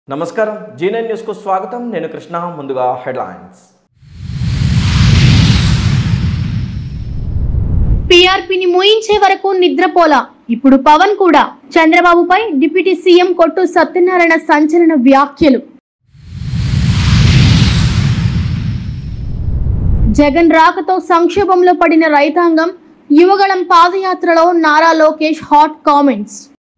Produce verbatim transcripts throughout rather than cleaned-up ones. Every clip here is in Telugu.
నమస్కారం జీ నైన్ న్యూస్ కు స్వాగతం నేను కృష్ణ ముందుగా హెడ్లైన్స్ పీఆర్పీని మోయించే వరకు నిద్రపోలా ఇప్పుడు పవన్ కూడా చంద్రబాబుపై డిప్యూటీ సీఎం కొట్టు సత్యనారాయణ సంచలన వ్యాఖ్యలు జగన్ రాకతో సంక్షోభంలో పడిన రైతాంగం యువగళం పాదయాత్రలో నారా లోకేష్ హాట్ కామెంట్స్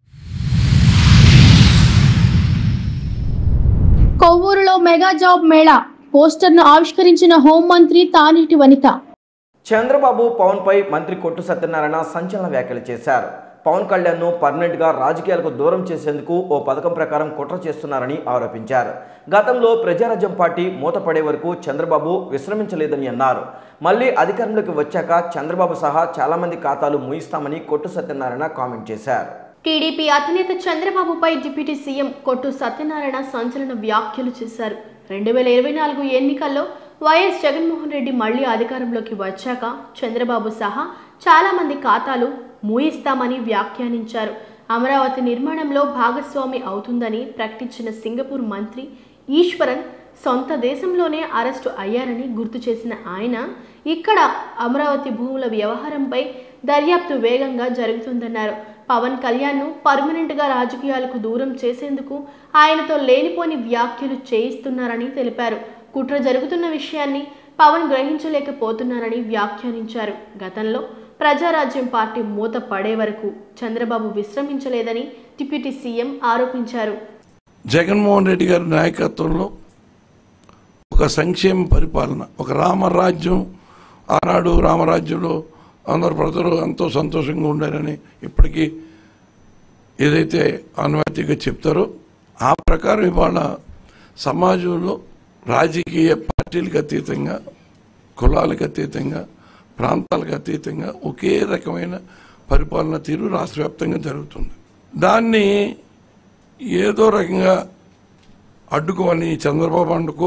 కొవ్వూరులో మెగా జాబ్ మేళా పోస్టర్ను ఆవిష్కరించిన హోంమంత్రి తానేటి వనిత చంద్రబాబు పవన్ పై మంత్రి కొట్టు సత్యనారాయణ సంచలన వ్యాఖ్యలు చేశారు. పవన్ కళ్యాణ్ ను పర్మనెంట్ గా రాజకీయాలకు దూరం చేసేందుకు ఓ పథకం ప్రకారం కుట్ర చేస్తున్నారని ఆరోపించారు. గతంలో ప్రజారాజ్యం పార్టీ మూతపడే వరకు చంద్రబాబు విశ్రమించలేదని అన్నారు. మళ్లీ అధికారంలోకి వచ్చాక చంద్రబాబు సహా చాలా మంది ఖాతాలు మూయిస్తామని కొట్టు సత్యనారాయణ కామెంట్ చేశారు. టీడీపీ అధినేత చంద్రబాబుపై డిప్యూటీ సీఎం కొట్టు సత్యనారాయణ సంచలన వ్యాఖ్యలు చేశారు. రెండు వేల ఇరవై నాలుగు ఎన్నికల్లో వైఎస్ జగన్మోహన్ రెడ్డి మళ్లీ అధికారంలోకి వచ్చాక చంద్రబాబు సహా చాలా మంది ఖాతాలు మూయిస్తామని వ్యాఖ్యానించారు. అమరావతి నిర్మాణంలో భాగస్వామి అవుతుందని ప్రకటించిన సింగపూర్ మంత్రి ఈశ్వరన్ సొంత దేశంలోనే అరెస్టు అయ్యారని గుర్తు చేసిన ఆయన ఇక్కడ అమరావతి భూముల వ్యవహారంపై దర్యాప్తు వేగంగా జరుగుతుందన్నారు. పవన్ కళ్యాణ్ ను పర్మనెంట్ గా రాజకీయాలకు దూరం చేసేందుకు ఆయనతో లేనిపోని వ్యాఖ్యలు చేయిస్తున్నారని తెలిపారు. కుట్ర జరుగుతున్న విషయాన్ని పవన్ గ్రహించలేకపోతున్నారని వ్యాఖ్యానించారు. గతంలో ప్రజారాజ్యం పార్టీ మూత పడే వరకు చంద్రబాబు విశ్రమించలేదని డిప్యూటీ సీఎం ఆరోపించారు. జగన్మోహన్ రెడ్డి గారి నాయకత్వంలో ఒక సంక్షేమ పరిపాలన, ఒక రామరాజ్యం, ఆనాడు రామరాజ్యంలో అందరు ప్రజలు ఎంతో సంతోషంగా ఉండారని ఇప్పటికీ ఏదైతే అనుమతిగా చెప్తారో ఆ ప్రకారం ఇవాళ సమాజంలో రాజకీయ పార్టీలకు అతీతంగా, కులాలకు అతీతంగా, ప్రాంతాలకు అతీతంగా ఒకే రకమైన పరిపాలన తీరు రాష్ట్ర వ్యాప్తంగా జరుగుతుంది. దాన్ని ఏదో రకంగా అడ్డుకోవాలని చంద్రబాబు అడ్డుకో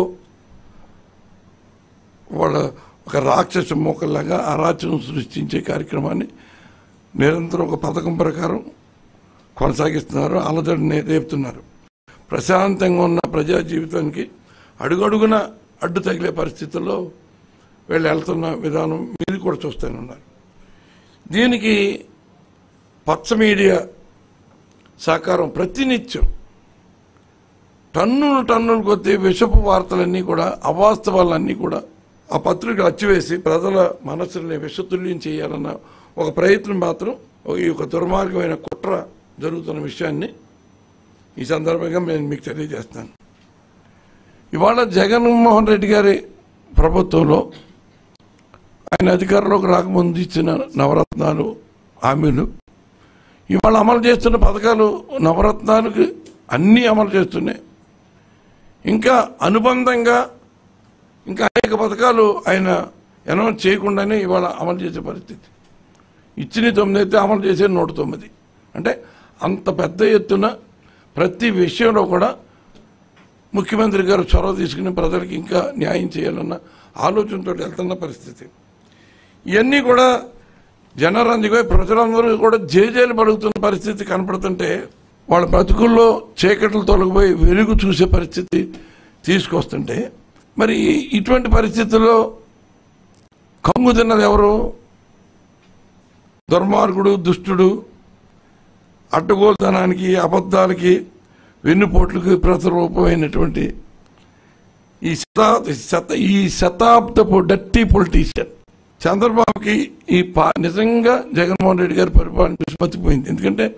వాళ్ళ ఒక రాక్షస మోకల్లాగా అరాచకం సృష్టించే కార్యక్రమాన్ని నిరంతరం ఒక పథకం ప్రకారం కొనసాగిస్తున్నారు, అలజడిని రేపుతున్నారు. ప్రశాంతంగా ఉన్న ప్రజా జీవితానికి అడుగడుగున అడ్డు తగిలే పరిస్థితుల్లో వీళ్ళు వెళ్తున్న విధానం మీరు కూడా చూస్తూనే ఉన్నారు. దీనికి పచ్చ మీడియా సహకారం ప్రతినిత్యం టన్నులు టన్నులు కొద్ది విషపు వార్తలన్నీ కూడా, అవాస్తవాలన్నీ కూడా ఆ పత్రిక అచ్చివేసి ప్రజల మనస్సుని విషతుల్యం చేయాలన్న ఒక ప్రయత్నం మాత్రం ఈ ఒక దుర్మార్గమైన కుట్ర జరుగుతున్న విషయాన్ని ఈ సందర్భంగా నేను మీకు తెలియజేస్తాను. ఇవాళ జగన్మోహన్ రెడ్డి గారి ప్రభుత్వంలో ఆయన అధికారంలోకి రాకముందు ఇచ్చిన నవరత్నాలు హామీలు ఇవాళ అమలు చేస్తున్న పథకాలు నవరత్నాలకు అన్నీ అమలు చేస్తున్నాయి. ఇంకా అనుబంధంగా ఇంకా అనేక పథకాలు ఆయన అనౌన్స్ చేయకుండానే ఇవాళ అమలు చేసే పరిస్థితి. ఇచ్చిన తొమ్మిది అయితే అమలు చేసే నూట తొమ్మిది అంటే అంత పెద్ద ఎత్తున ప్రతి విషయంలో కూడా ముఖ్యమంత్రి గారు చొరవ తీసుకుని ప్రజలకు ఇంకా న్యాయం చేయాలన్న ఆలోచనతో వెళ్తున్న పరిస్థితి. ఇవన్నీ కూడా జనరంజకమై ప్రజలందరూ కూడా జేజేలు పలుకుతున్న పరిస్థితి కనపడుతుంటే వాళ్ళ బ్రతుకుల్లో చీకట్లు తొలగిపోయి వెలుగు చూసే పరిస్థితి తీసుకొస్తుంటే మరి ఇటువంటి పరిస్థితుల్లో కంగు తిన్నది ఎవరు? దుర్మార్గుడు, దుష్టుడు, అడ్డగోలుతనానికి, అబద్ధాలకి, వెన్నుపోట్లకి ప్రతిరూపమైనటువంటి ఈ శత ఈ శతాబ్దపు డర్టీ పొలిటీషియన్ చంద్రబాబుకి ఈ పా నిజంగా జగన్మోహన్ రెడ్డి గారి పరిపాలన చూసి మతిపోయింది. ఎందుకంటే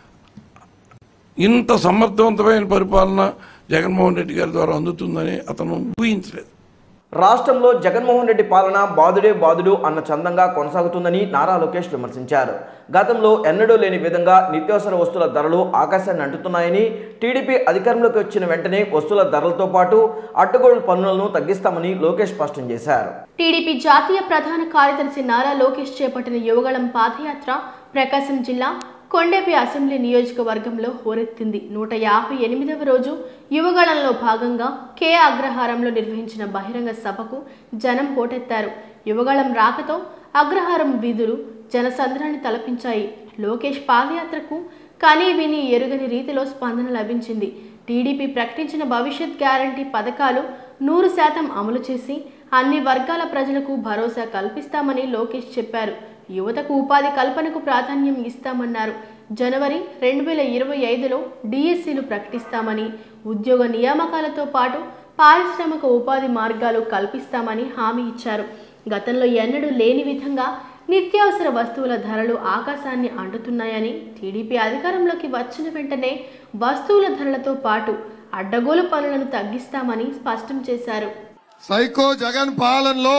ఇంత సమర్థవంతమైన పరిపాలన జగన్మోహన్ రెడ్డి గారి ద్వారా అందుతుందని అతను ఊహించలేదు. రాష్ట్రంలో జగన్మోహన్ రెడ్డి పాలన బాదుడే బాదుడు అన్న చందంగా కొనసాగుతుందని నారా లోకేష్ విమర్శించారు. గతంలో ఎన్నడూ లేని విధంగా నిత్యావసర వస్తువుల ధరలు ఆకాశాన్ని అంటుతున్నాయని, టీడీపీ అధికారంలోకి వచ్చిన వెంటనే వస్తువుల ధరలతో పాటు అడ్డగోలు పన్నులను తగ్గిస్తామని లోకేష్ స్పష్టం చేశారు. టీడీపీ జాతీయ ప్రధాన కార్యదర్శి నారా లోకేష్ చేపట్టిన యువగళం పాదయాత్ర ప్రకాశం జిల్లా కొండపి అసెంబ్లీ నియోజకవర్గంలో హోరెత్తింది. నూట యాభై ఎనిమిదవ రోజు యువగళంలో భాగంగా కే అగ్రహారంలో నిర్వహించిన బహిరంగ సభకు జనం పోటెత్తారు. యువగళం రాకతో అగ్రహారం వీధులు జనసంద్రాన్ని తలపించాయి. లోకేష్ పాదయాత్రకు కనీ విని ఎరుగని రీతిలో స్పందన లభించింది. టీడీపీ ప్రకటించిన భవిష్యత్ గ్యారంటీ పథకాలు నూరు శాతం అమలు చేసి అన్ని వర్గాల ప్రజలకు భరోసా కల్పిస్తామని లోకేష్ చెప్పారు. యువతకు ఉపాధి కల్పనకు ప్రాధాన్యం ఇస్తామన్నారు. జనవరి రెండు వేల ఇరవై ఐదులో డిఎస్సీలు ప్రకటిస్తామని, ఉద్యోగ నియామకాలతో పాటు పారిశ్రామిక ఉపాధి మార్గాలు కల్పిస్తామని హామీ ఇచ్చారు. గతంలో ఎన్నడూ లేని విధంగా నిత్యావసర వస్తువుల ధరలు ఆకాశాన్ని అంటుతున్నాయని, టీడీపీ అధికారంలోకి వచ్చిన వెంటనే వస్తువుల ధరలతో పాటు అడ్డగోలు పనులను తగ్గిస్తామని స్పష్టం చేశారు. సైకో జగన్ పాలనలో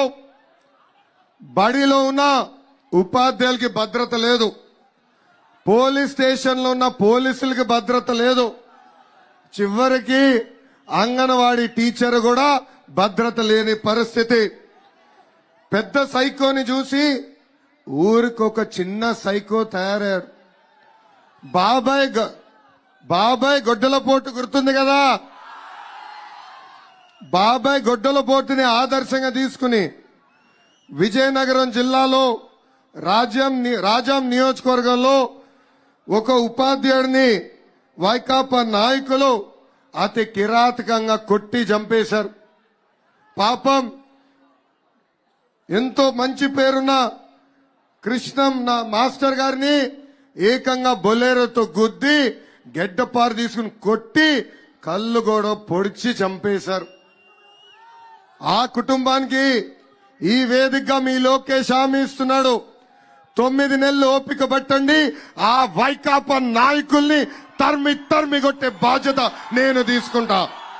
బడిలో ఉన్న ఉపాధ్యాయులకి భద్రత లేదు, పోలీస్ స్టేషన్లో ఉన్న పోలీసులకి భద్రత లేదు, చివరికి అంగన్వాడీ టీచర్ కూడా భద్రత లేని పరిస్థితి. పెద్ద సైకోని చూసి ఊరికొక చిన్న సైకో తయారయ్యాడు. బాబాయ్ బాబాయ్ గొడ్డల పోటు గుర్తుంది కదా, బాబాయ్ గొడ్డల పోటుని ఆదర్శంగా తీసుకుని విజయనగరం జిల్లాలో రాజ్యం రాజాం నియోజకవర్గంలో ఒక ఉపాధ్యాయుడిని వైకాపా నాయకులు అతి కిరాతకంగా కొట్టి చంపేశారు. పాపం ఎంతో మంచి పేరున్న కృష్ణం నా మాస్టర్ గారిని ఏకంగా బొలేరోతో గుద్ది గెడ్డపారు తీసుకుని కొట్టి కళ్ళు కూడా పొడిచి చంపేశారు. ఆ కుటుంబానికి ఈ వేదికగా మీ లోకేష్ హామీ ఇస్తున్నాడు, తొమ్మిది నెలలు ఓపిక పట్టండి, ఆ వైకాపా నాయకుల్ని తరిమి తరిమి కొట్టే బాధ్యత నేను తీసుకుంటా.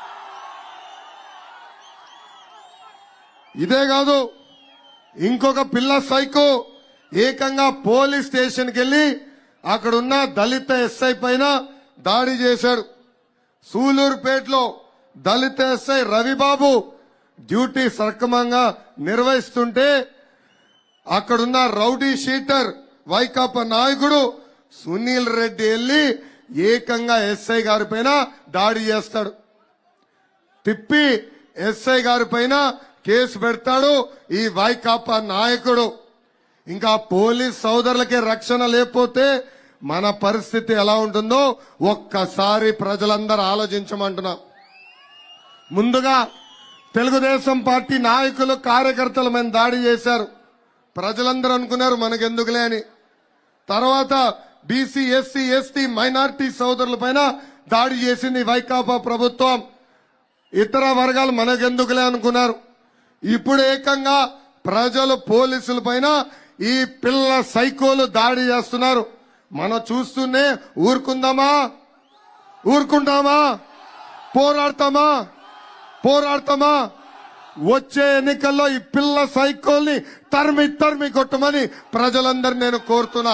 ఇదే కాదు, ఇంకొక పిల్ల సైకో ఏకంగా పోలీస్ స్టేషన్కి వెళ్లి అక్కడున్న దళిత ఎస్ఐ పైన దాడి చేశాడు. సూలూరుపేటలో దళిత ఎస్ఐ రవిబాబు డ్యూటీ సక్రమంగా నిర్వహిస్తుంటే అక్కడున్న రౌడీ షీటర్ వైకాపా నాయకుడు సునీల్ రెడ్డి వెళ్లి ఏకంగా ఎస్ఐ గారి పైన దాడి చేస్తాడు. తిప్పి ఎస్ఐ గారి పైన కేసు పెడతాడు ఈ వైకాపా నాయకుడు. ఇంకా పోలీస్ సోదరులకే రక్షణ లేకపోతే మన పరిస్థితి ఎలా ఉంటుందో ఒక్కసారి ప్రజలందరూ ఆలోచించమంటున్నా. ముందుగా తెలుగుదేశం పార్టీ నాయకులు కార్యకర్తల మీద దాడి చేశారు. ప్రజలందరూ అనుకున్నారు మనకెందుకులే అని. తర్వాత బీసీ ఎస్సీ ఎస్టీ మైనారిటీ సోదరుల పైన దాడి చేసింది వైకాపా ప్రభుత్వం. ఇతర వర్గాలు మనకెందుకులే అనుకున్నారు. ఇప్పుడు ఏకంగా ప్రజలు పోలీసుల పైన ఈ పిల్ల సైకోలు దాడి చేస్తున్నారు. మనం చూస్తూనే ఊరుకుందామా? ఊరుకుంటామా? పోరాడతామా? పోరాడతామా? వచ్చే ఎన్నికల్లో ఈ పిల్ల సైకోల్ని తరిమి తరిమి కొట్టమని ప్రజలందరూ నేను కోరుతున్నా.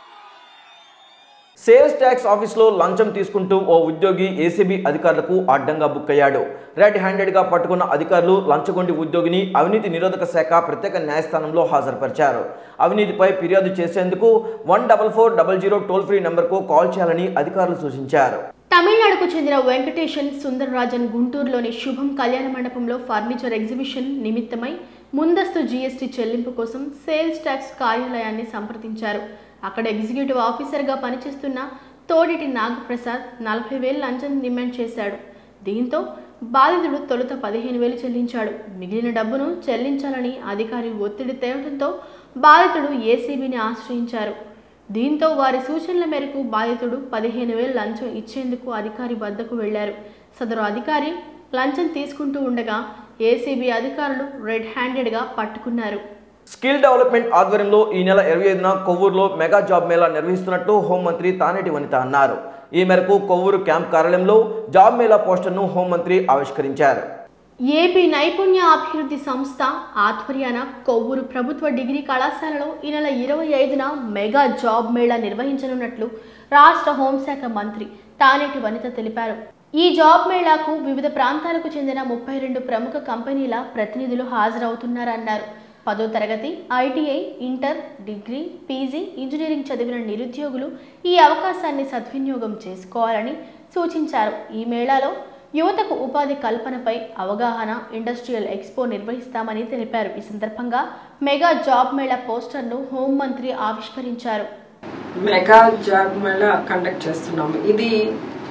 సేల్స్ ట్యాక్స్ ఆఫీసులో లంచం తీసుకుంటూ ఓ ఉద్యోగి ఏసీబీ అధికారులకు అడ్డంగా బుక్ అయ్యాడు. రెడ్ హ్యాండెడ్గా పట్టుకున్న అధికారులు లంచగొండి ఉద్యోగిని అవినీతి నిరోధక శాఖ ప్రత్యేక న్యాయస్థానంలో హాజరుపరిచారు. అవినీతిపై ఫిర్యాదు చేసేందుకు one double four double zero toll free నెంబర్కు కాల్ చేయాలని అధికారులు సూచించారు. తమిళనాడుకు చెందిన వెంకటేషన్ సుందరరాజన్ గుంటూరులోని శుభం కళ్యాణ మండపంలో ఫర్నిచర్ ఎగ్జిబిషన్ నిమిత్తమై ముందస్తు జీఎస్టీ చెల్లింపు కోసం సేల్స్ ట్యాక్స్ కార్యాలయాన్ని సంప్రదించారు. అక్కడ ఎగ్జిక్యూటివ్ ఆఫీసర్గా పనిచేస్తున్న తోడిటి నాగప్రసాద్ నలభై వేలు లంచం డిమాండ్ చేశాడు. దీంతో బాధితుడు తొలుత పదిహేను వేలు చెల్లించాడు. మిగిలిన డబ్బును చెల్లించాలని అధికారి ఒత్తిడి తేవడంతో బాధితుడు ఏసీబీని ఆశ్రయించారు. దీంతో వారి సూచనల మేరకు బాధితుడు పదిహేను వేలు లంచం ఇచ్చేందుకు అధికారి వద్దకు వెళ్లారు. సదరు అధికారి లంచం తీసుకుంటూ ఉండగా ఏసీబీ అధికారులు రెడ్ హ్యాండెడ్గా పట్టుకున్నారు. స్కిల్ డెవలప్మెంట్ ఆధ్వర్యంలో ఈ నెల ఇరవై ఐదున కొవ్వూరులో మెగా జాబ్ మేళా నిర్వహిస్తున్నట్టు హోంమంత్రి తానేటి వనిత అన్నారు. ఈ మేరకు కొవ్వూరు క్యాంప్ కార్యాలయంలో జాబ్ మేళా పోస్టర్ను హోంమంత్రి ఆవిష్కరించారు. ఏపీ నైపుణ్య అభివృద్ధి సంస్థ ఆధ్వర్యాన కొవ్వూరు ప్రభుత్వ డిగ్రీ కళాశాలలో ఈ నెల ఇరవై ఐదున మెగా జాబ్ మేళా నిర్వహించనున్నట్లు రాష్ట్ర హోంశాఖ మంత్రి తానేటి వనిత తెలిపారు. ఈ జాబ్ మేళాకు వివిధ ప్రాంతాలకు చెందిన ముప్పై రెండు ప్రముఖ కంపెనీల ప్రతినిధులు హాజరవుతున్నారన్నారు. పదో తరగతి, ITI, inter, degree, PG, engineering చదివిన నిరుద్యోగులు ఈ అవకాశాన్ని సద్వినియోగం చేసుకోవాలని సూచించారు. ఈ మేళాలో యువతకు ఉపాధి కల్పనపై అవగాహన, ఇండస్ట్రియల్ ఎక్స్పో నిర్వహిస్తామని తెలిపారు. ఈ సందర్భంగా మెగా జాబ్ మేళా పోస్టర్ను హోంమంత్రి ఆవిష్కరించారు. మెగా జాబ్ మేళా కండక్ట్ చేస్తున్నాము. ఇది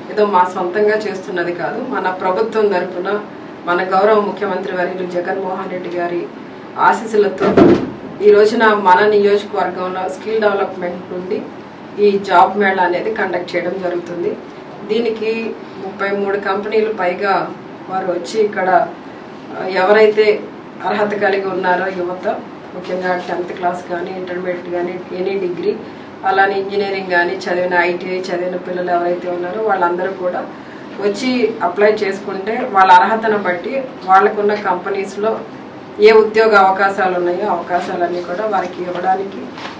ఏదో మా సొంతంగా చేస్తున్నది కాదు, మన ప్రభుత్వం తరపున మన గౌరవ ముఖ్యమంత్రి వర్యులు జగన్మోహన్ రెడ్డి గారి ఆశీస్సులతో ఈ రోజున మన నియోజకవర్గంలో స్కిల్ డెవలప్మెంట్ నుండి ఈ జాబ్ మేళా అనేది కండక్ట్ చేయడం జరుగుతుంది. దీనికి ముప్పై మూడు కంపెనీలు పైగా వారు వచ్చి ఇక్కడ ఎవరైతే అర్హత కలిగి ఉన్నారో యువత, ముఖ్యంగా టెన్త్ క్లాస్ కానీ ఇంటర్మీడియట్ కానీ ఎనీ డిగ్రీ అలానే ఇంజనీరింగ్ కానీ చదివిన ఐటీఐ చదివిన పిల్లలు ఎవరైతే ఉన్నారో వాళ్ళందరూ కూడా వచ్చి అప్లై చేసుకుంటే వాళ్ళ అర్హతను బట్టి వాళ్ళకున్న కంపెనీస్లో ఏ ఉద్యోగ అవకాశాలు ఉన్నాయో అవకాశాలన్నీ కూడా వారికి ఇవ్వడానికి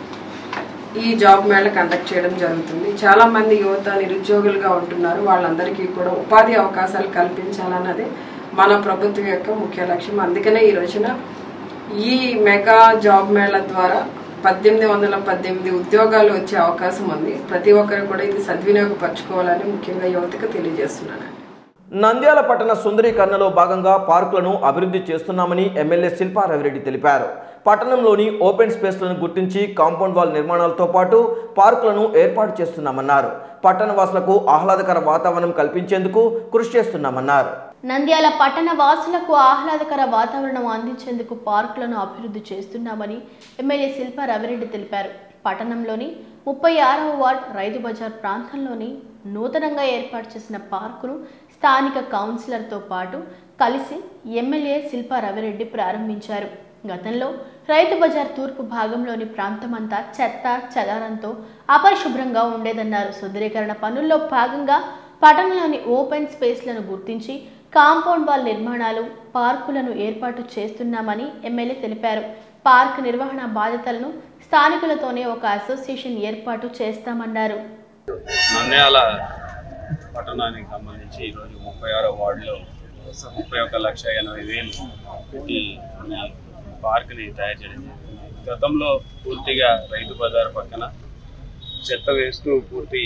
ఈ జాబ్ మేళ కండక్ట్ చేయడం జరుగుతుంది. చాలా మంది యువత నిరుద్యోగులుగా ఉంటున్నారు, వాళ్ళందరికీ కూడా ఉపాధి అవకాశాలు కల్పించాలన్నదే మన ప్రభుత్వం యొక్క ముఖ్య లక్ష్యం. అందుకనే ఈ రోజున ఈ మెగా జాబ్ మేళ ద్వారా పద్దెనిమిది వందల పద్దెనిమిది ఉద్యోగాలు వచ్చే అవకాశం ఉంది. ప్రతి ఒక్కరు కూడా ఇది సద్వినియోగపరచుకోవాలని ముఖ్యంగా యువతకు తెలియజేస్తున్నాను. నంద్యాల పట్టణ సుందరీకరణలో భాగంగా పార్కులను అభివృద్ధి చేస్తున్నామని ఎమ్మెల్యే శిల్పా రవిరెడ్డి తెలిపారు. పట్టణంలోని ఓపెన్ స్పేస్లను గుర్తించి కాంపౌండ్ వాల్ నిర్మాణాలతో పాటు పార్కులను ఏర్పాటు చేస్తున్నామన్నారు. పట్టణ వాసులకు ఆహ్లాదకర వాతావరణం కల్పించేందుకు కృషి చేస్తున్నామన్నారు. నంద్యాల పట్టణ వాసులకు ఆహ్లాదకర వాతావరణం అందించేందుకు పార్కులను అభివృద్ధి చేస్తున్నామని ఎమ్మెల్యే శిల్పా రవిరెడ్డి తెలిపారు. పట్టణంలోని ముప్పై ఆరవ వార్డ్ రైతు బజార్ ప్రాంతంలోని నూతనంగా ఏర్పాటు చేసిన పార్కును స్థానిక కౌన్సిలర్తో పాటు కలిసి ఎమ్మెల్యే శిల్పా రవిరెడ్డి ప్రారంభించారు. గతంలో రైతు బజార్ తూర్పు భాగంలోని ప్రాంతమంతా చెత్త చెదారంతో అపరిశుభ్రంగా ఉండేదన్నారు. సుందరీకరణ పనుల్లో భాగంగా పట్టణంలోని ఓపెన్ స్పేస్లను గుర్తించి కాంపౌండ్ వాల్ నిర్మాణాలు, పార్కులను ఏర్పాటు చేస్తున్నామని ఎమ్మెల్యే తెలిపారు. పార్క్ నిర్వహణ బాధ్యతలను స్థానికులతోనే ఒక అసోసియేషన్ ఏర్పాటు చేస్తామన్నారు. నంద్యాల పట్టణానికి సంబంధించి ఈరోజు ముప్పై ఆరో వార్డులో ముప్పై ఒక లక్ష ఎనభై వేలు పెట్టి పార్క్ని తయారు చేయడం జరిగింది. గతంలో పూర్తిగా రైతు బజార్ పక్కన చెత్త వేస్తూ పూర్తి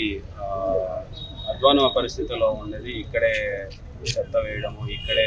అధ్వాన పరిస్థితిలో ఉండేది. ఇక్కడే చెత్త వేయడము, ఇక్కడే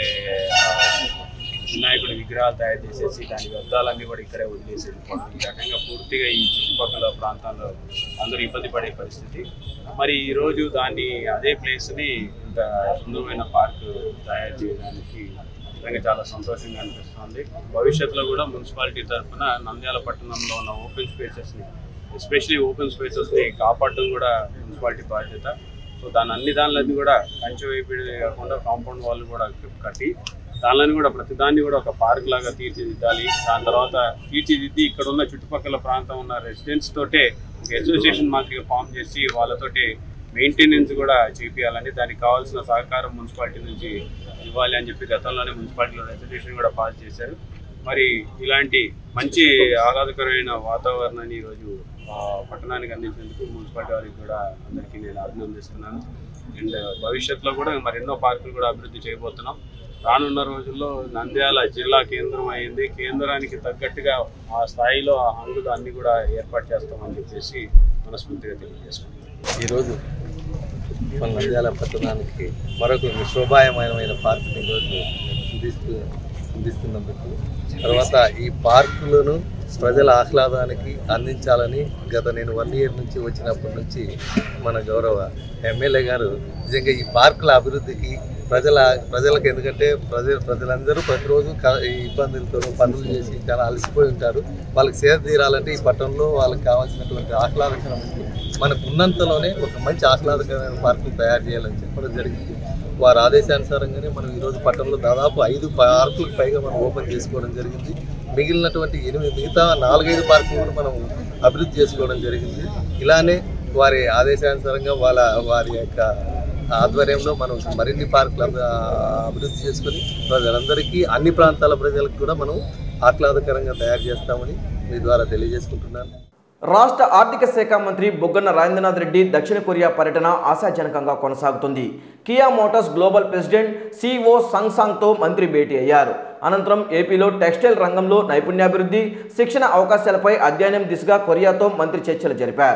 వినాయకుడి విగ్రహాలు తయారు చేసేసి దాని వ్యర్థాలన్నీ కూడా ఇక్కడే వదిలేసి వెళ్ళిపోవడం. ఈ రకంగా పూర్తిగా ఈ చుట్టుపక్కల ప్రాంతాల్లో అందరూ ఇబ్బంది పడే పరిస్థితి. మరి ఈరోజు దాన్ని అదే ప్లేస్ని ఇంత సుందరమైన పార్క్ తయారు చేయడానికి నిజంగా చాలా సంతోషంగా అనిపిస్తుంది. భవిష్యత్తులో కూడా మున్సిపాలిటీ తరఫున నంద్యాల పట్టణంలో ఉన్న ఓపెన్ స్పేసెస్ని, ఎస్పెషలీ ఓపెన్ స్పేసెస్ని కాపాడడం కూడా మున్సిపాలిటీ బాధ్యత. సో దాని అన్ని దానిలన్నీ కూడా కంచె వైపు కాకుండా కాంపౌండ్ వాళ్ళు కూడా కట్టి దానిని కూడా ప్రతిదాన్ని కూడా ఒక పార్క్ లాగా తీర్చిదిద్దాలి. దాని తర్వాత తీర్చిదిద్ది ఇక్కడ ఉన్న చుట్టుపక్కల ప్రాంతం ఉన్న రెసిడెంట్స్ తోటే ఒక అసోసియేషన్ మాదిరిగా ఫామ్ చేసి వాళ్ళతోటి మెయింటెనెన్స్ కూడా చేపియాలని, దానికి కావాల్సిన సహకారం మున్సిపాలిటీ నుంచి ఇవ్వాలి అని చెప్పి గతంలోనే మున్సిపాలిటీలో రెజల్యూషన్ కూడా పాస్ చేశారు. మరి ఇలాంటి మంచి ఆహ్లాదకరమైన వాతావరణాన్ని ఈరోజు పట్టణానికి అందించేందుకు మున్సిపాలిటీ వారికి కూడా అందరికీ నేను అభినందిస్తున్నాను. అండ్ భవిష్యత్తులో కూడా మరెన్నో పార్కులు కూడా అభివృద్ధి చేయబోతున్నాం. రానున్న రోజుల్లో నంద్యాల జిల్లా కేంద్రం అయింది, కేంద్రానికి తగ్గట్టుగా ఆ స్థాయిలో ఆ హంగులు అన్ని కూడా ఏర్పాటు చేస్తామని చెప్పేసి మనస్ఫూర్తిగా తెలియజేసుకుంటాం. ఈరోజు మన నంద్యాల పట్టణానికి మరొక శోభాయమానమైన పార్కుని ఈరోజు అందిస్తూ అందిస్తున్నందుకు, తర్వాత ఈ పార్కులను ప్రజల ఆహ్లాదానికి అందించాలని గత నేను వన్ ఇయర్ నుంచి వచ్చినప్పటి నుంచి మన గౌరవ ఎమ్మెల్యే గారు నిజంగా ఈ పార్కుల అభివృద్ధికి ప్రజల ప్రజలకు ఎందుకంటే ప్రజ ప్రజలందరూ ప్రతిరోజు ఈ ఇబ్బందులతో పనులు చేసి చాలా అలసిపోయి ఉంటారు. వాళ్ళకి సేద తీరాలంటే ఈ పట్టణంలో వాళ్ళకి కావాల్సినటువంటి ఆహ్లాదకరమైన మనకు ఉన్నంతలోనే ఒక మంచి ఆహ్లాదకరమైన పార్కులు తయారు చేయాలని చెప్పడం జరిగింది. వారి ఆదేశానుసారంగానే మనం ఈరోజు పట్టణంలో దాదాపు ఐదు పార్కులకు పైగా మనం ఓపెన్ చేసుకోవడం జరిగింది. మిగిలినటువంటి ఎనిమిది మిగతా నాలుగైదు పార్కులు కూడా మనం అభివృద్ధి చేసుకోవడం జరిగింది. ఇలానే వారి ఆదేశానుసారంగా వాళ్ళ వారి యొక్క ఆధ్వర్యంలో మనం మరిన్ని పార్కులు అభివృద్ధి చేసుకొని ప్రజలందరికీ అన్ని ప్రాంతాల ప్రజలకు కూడా మనం ఆహ్లాదకరంగా తయారు చేస్తామని మీ ద్వారా తెలియజేసుకుంటున్నాను. రాష్ట్ర ఆర్థిక శాఖ మంత్రి బుగ్గన రాజేంద్రనాథ్ రెడ్డి దక్షిణ కొరియా పర్యటన ఆశాజనకంగా కొనసాగుతుంది. Kia Motors global president CEO Sung సాంగ్తో మంత్రి భేటీ అయ్యారు. అనంతరం ఏపీలో టెక్స్టైల్ రంగంలో నైపుణ్యాభివృద్ధి, శిక్షణ అవకాశాలపై అధ్యయనం దిశగా కొరియాతో మంత్రి చర్చలు జరిపారు.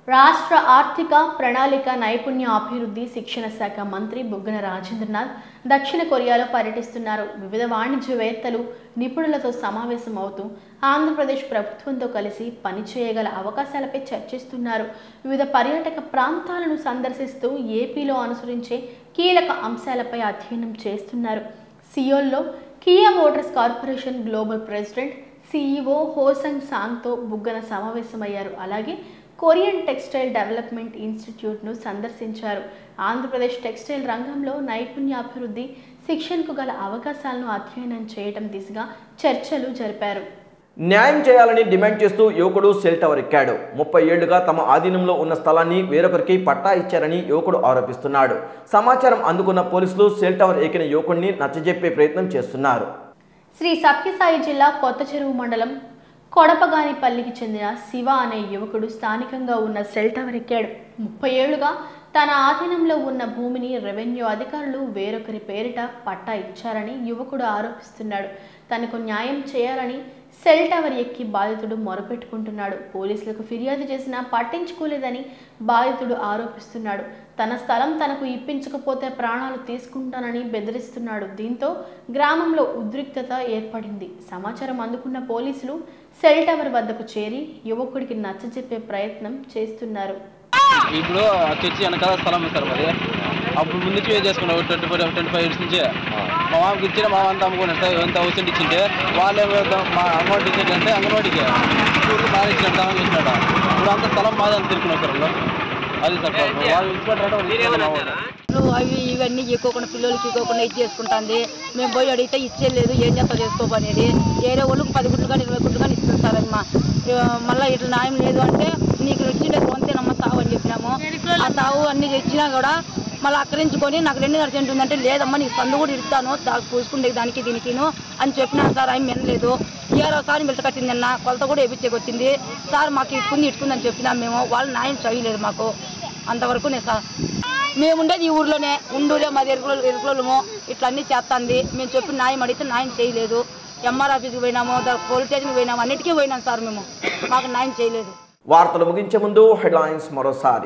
రాష్ట్ర ఆర్థిక ప్రణాళిక నైపుణ్య అభివృద్ధి శిక్షణ శాఖ మంత్రి బుగ్గన రాజేంద్రనాథ్ దక్షిణ కొరియాలో పర్యటిస్తున్నారు. వివిధ వాణిజ్యవేత్తలు నిపుణులతో సమావేశం అవుతూ ఆంధ్రప్రదేశ్ ప్రభుత్వంతో కలిసి పనిచేయగల అవకాశాలపై చర్చిస్తున్నారు. వివిధ పర్యాటక ప్రాంతాలను సందర్శిస్తూ ఏపీలో అనుసరించే కీలక అంశాలపై అధ్యయనం చేస్తున్నారు. సియోల్లో Kia Motors corporation global president CEO Hosung సాంగ్తో బుగ్గన సమావేశమయ్యారు. అలాగే కొరియన్ టెక్స్టైల్ డెవలప్మెంట్ ఇన్స్టిట్యూట్ను సందర్శించారు. ఆంధ్రప్రదేశ్ టెక్స్టైల్ రంగంలో నైపుణ్యాభివృద్ధి శిక్షణకు గల అవకాశాలను అధ్యయనం చేయడం దిశగా చర్చలు జరిపారు. న్యాయం చేయాలని డిమాండ్ చేస్తూ యువకుడు సెల్ టవర్ ఎక్కాడు. ముప్పై ఏళ్లుగా తమ ఆధీనంలో ఉన్న స్థలాన్ని వేరొకరికి పట్టా ఇచ్చారని యువకుడు ఆరోపిస్తున్నాడు. సమాచారం అందుకున్న పోలీసులు సెల్ టవర్ ఎక్కిన యువకుడిని నచ్చజెప్పే ప్రయత్నం చేస్తున్నారు. శ్రీ సత్యసాయి జిల్లా కొత్త చెరువు మండలం కొడపగానిపల్లికి చెందిన శివ అనే యువకుడు స్థానికంగా ఉన్న సెల్ టవర్ ఎక్కాడు. ముప్పై ఏళ్లుగా తన ఆధీనంలో ఉన్న భూమిని రెవెన్యూ అధికారులు వేరొకరి పేరిట పట్టా ఇచ్చారని యువకుడు ఆరోపిస్తున్నాడు. తనకు న్యాయం చేయాలని సెల్ టవర్ ఎక్కి బాధితుడు మొరపెట్టుకుంటున్నాడు. పోలీసులకు ఫిర్యాదు చేసినా పట్టించుకోలేదని బాధితుడు ఆరోపిస్తున్నాడు. తన స్థలం తనకు ఇప్పించకపోతే ప్రాణాలు తీసుకుంటానని బెదిరిస్తున్నాడు. దీంతో గ్రామంలో ఉద్రిక్తత ఏర్పడింది. సమాచారం అందుకున్న పోలీసులు సెల్ టవర్ వద్దకు చేరి యువకుడికి నచ్చజెప్పే ప్రయత్నం చేస్తున్నారు. ఇప్పుడు తెచ్చి వెనకాల స్థలం ఇస్తారు మరి అప్పుడు ముందు పే చేసుకున్నాం twenty five twenty five years నుంచి మా మామకి ఇచ్చిన మా అంతా అమ్ముకున్నాడు సార్ ఎంత థౌసండ్ ఇచ్చింటే వాళ్ళు ఏమో మా అమౌంట్ ఇచ్చిందంటే అంగన్వాడికి స్కూల్కి బాగా ఇచ్చినట్టు స్థలం ఇచ్చినాడు. ఇప్పుడు అంత స్థలం బాగా అని తిరుగుతున్నారు సార్ వాళ్ళు. అది సార్ వాళ్ళు ఇచ్చిపెట్టారు అవి ఇవన్నీ ఇవ్వకుండా పిల్లలకి ఇవ్వకుండా ఇది చేసుకుంటుంది. మేము పోయి అడిగితే ఇచ్చేయలేదు ఏం చేస్తా చేసుకోపనేది వేరే వాళ్ళకి పది గుట్లు కానీ ఇరవై గుట్లు కానీ ఇస్తుంది సార్ అమ్మా. మళ్ళీ ఇట్లా న్యాయం లేదు అంటే నీకు వచ్చిండేది వంతేనమ్మ సాగు అని చెప్పినాము. ఆ సాగు అన్ని ఇచ్చినా కూడా మళ్ళీ అక్కడించుకొని నాకు రెండున్నర సెంటు ఉందంటే లేదమ్మా నీకు సందు కూడా ఇస్తాను దానికి పూసుకుండే దానికి దీనికిను అని చెప్పినాను సార్. ఆయన వినలేదు. ఏరోసారి మిల్ట కట్టిందన్న కొలత కూడా వేపించేకి వచ్చింది సార్. మాకు ఇట్టుకుంది ఇట్టుకుందని చెప్పినాం మేము. వాళ్ళు న్యాయం చేయలేదు మాకు అంతవరకు. నేను సార్ మేము ఉండేది ఈ ఊర్లోనే ఉండూలే మాది ఎరుకుల ఎరుకులము ఇట్లా అన్నీ చేస్తుంది. మేము చెప్పి న్యాయం అడిగితే న్యాయం చేయలేదు. ఎంఆర్ ఆఫీస్కి పోయినాము, పోలీస్ స్టేషన్కి పోయినాము, అన్నిటికీ పోయినాం సార్. మేము మాకు న్యాయం చేయలేదు. వార్తలు ముగించే ముందు హెడ్లైన్స్ మరోసారి.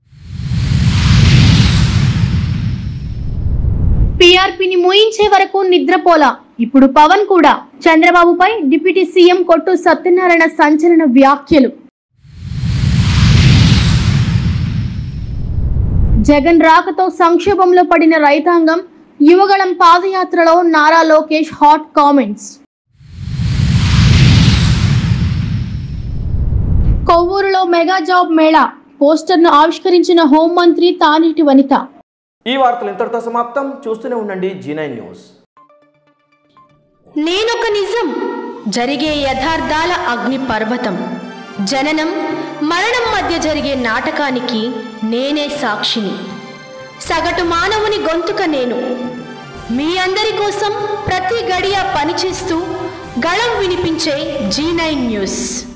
పీఆర్పీని మోయించే వరకు నిద్రపోలా ఇప్పుడు పవన్ కూడా. చంద్రబాబుపై డిప్యూటీ సీఎం కొట్టు సత్యనారాయణ సంచలన వ్యాఖ్యలు. జగన్ రాకతో సంక్షోభంలో పడిన రైతాంగం. యువగళం పాదయాత్రలో నారా లోకేష్ హాట్ కామెంట్స్. కొవ్వూరులో మెగా జాబ్ మేళా పోస్టర్ను ఆవిష్కరించిన హోంమంత్రి తానేటి వనిత. ఈ వార్తలు ఇంతటితో సమాప్తం. చూస్తూనే ఉండండి జీ నైన్ న్యూస్. నేనొక నిజం, జరిగే యథార్థాల అగ్ని పర్వతం. జననం మరణం మధ్య జరిగే నాటకానికి నేనే సాక్షిని. సగటు మానవుని గొంతుక నేను. మీ అందరి కోసం ప్రతి గడియ పనిచేస్తూ గళం వినిపించే జీ నైన్ న్యూస్.